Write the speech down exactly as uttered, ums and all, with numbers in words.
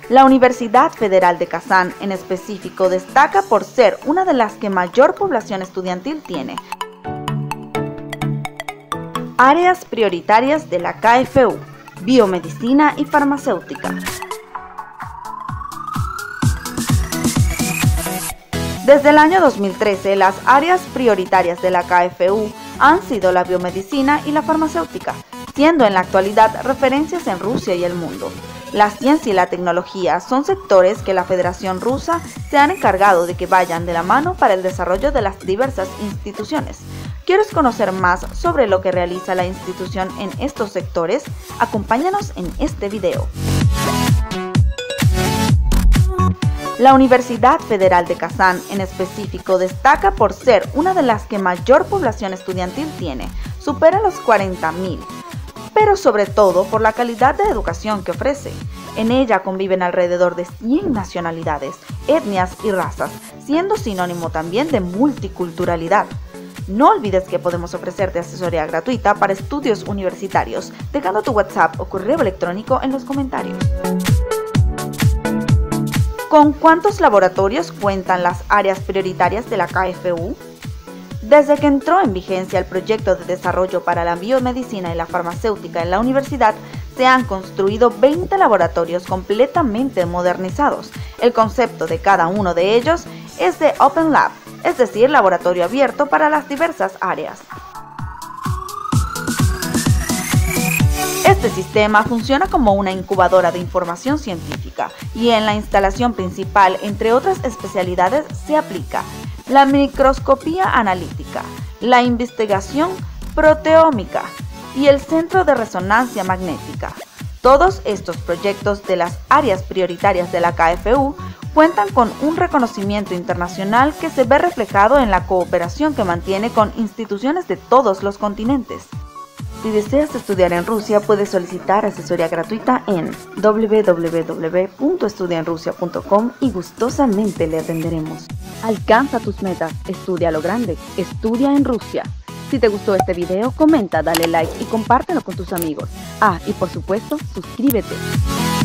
La Universidad Federal de Kazán, en específico, destaca por ser una de las que mayor población estudiantil tiene. Áreas prioritarias de la K F U: biomedicina y farmacéutica. Desde el año dos mil trece, las áreas prioritarias de la K F U han sido la biomedicina y la farmacéutica, siendo en la actualidad referencias en Rusia y el mundo. La ciencia y la tecnología son sectores que la Federación Rusa se han encargado de que vayan de la mano para el desarrollo de las diversas instituciones. ¿Quieres conocer más sobre lo que realiza la institución en estos sectores? Acompáñanos en este video. La Universidad Federal de Kazán, en específico, destaca por ser una de las que mayor población estudiantil tiene, supera los cuarenta mil, pero sobre todo por la calidad de educación que ofrece. En ella conviven alrededor de cien nacionalidades, etnias y razas, siendo sinónimo también de multiculturalidad. No olvides que podemos ofrecerte asesoría gratuita para estudios universitarios, dejando tu WhatsApp o correo electrónico en los comentarios. ¿Con cuántos laboratorios cuentan las áreas prioritarias de la K F U? Desde que entró en vigencia el proyecto de desarrollo para la biomedicina y la farmacéutica en la universidad, se han construido veinte laboratorios completamente modernizados. El concepto de cada uno de ellos es de Open Lab, es decir, laboratorio abierto para las diversas áreas. Este sistema funciona como una incubadora de información científica y en la instalación principal, entre otras especialidades, se aplica la microscopía analítica, la investigación proteómica y el centro de resonancia magnética. Todos estos proyectos de las áreas prioritarias de la K F U cuentan con un reconocimiento internacional que se ve reflejado en la cooperación que mantiene con instituciones de todos los continentes. Si deseas estudiar en Rusia, puedes solicitar asesoría gratuita en w w w punto estudia en rusia punto com y gustosamente le atenderemos. Alcanza tus metas, estudia lo grande, estudia en Rusia. Si te gustó este video, comenta, dale like y compártelo con tus amigos. Ah, y por supuesto, suscríbete.